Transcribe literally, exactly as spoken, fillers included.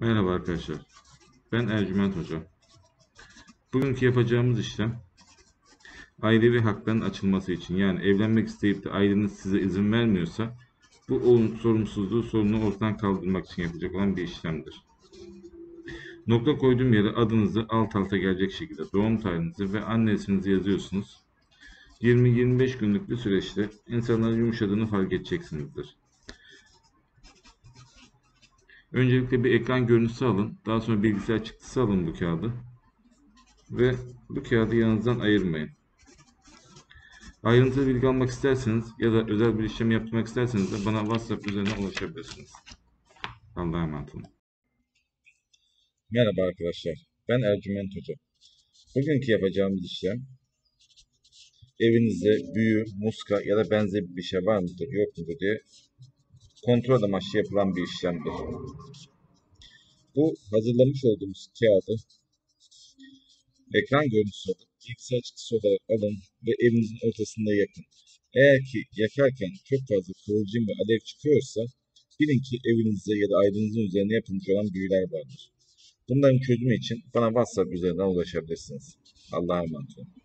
Merhaba arkadaşlar. Ben Ercüment Hoca. Bugünkü yapacağımız işlem ailevi hakların açılması için. Yani evlenmek isteyip de aileniz size izin vermiyorsa bu olum- sorumsuzluğu sorunu ortadan kaldırmak için yapacak olan bir işlemdir. Nokta koyduğum yere adınızı alt alta gelecek şekilde doğum tarihinizi ve anne isminizi yazıyorsunuz. yirmi yirmi beş günlük bir süreçte insanların yumuşadığını fark edeceksinizdir. Öncelikle bir ekran görüntüsü alın. Daha sonra bilgisayar çıktısı alın bu kağıdı. Ve bu kağıdı yanınızdan ayırmayın. Ayrıntılı bilgi almak isterseniz ya da özel bir işlem yaptırmak isterseniz de bana WhatsApp üzerinden ulaşabilirsiniz. Allah'a emanet olun. Merhaba arkadaşlar. Ben Ercüment Hoca. Bugünkü yapacağımız işlem evinizde büyü, muska ya da benzeri bir şey var mıdır yok mudur diye kontrol amaçlı yapılan bir işlemdir. Bu hazırlamış olduğumuz kağıdı ekran görüntüsü alıp bilgisayar çıktısı olarak alın ve evinizin ortasında yakın. Eğer ki yakarken çok fazla kıvılcım ve alev çıkıyorsa bilin ki evinizde ya da ailenizin üzerine yapılmış olan büyüler vardır. Bunların çözümü için bana WhatsApp üzerinden ulaşabilirsiniz. Allah'a emanet olun.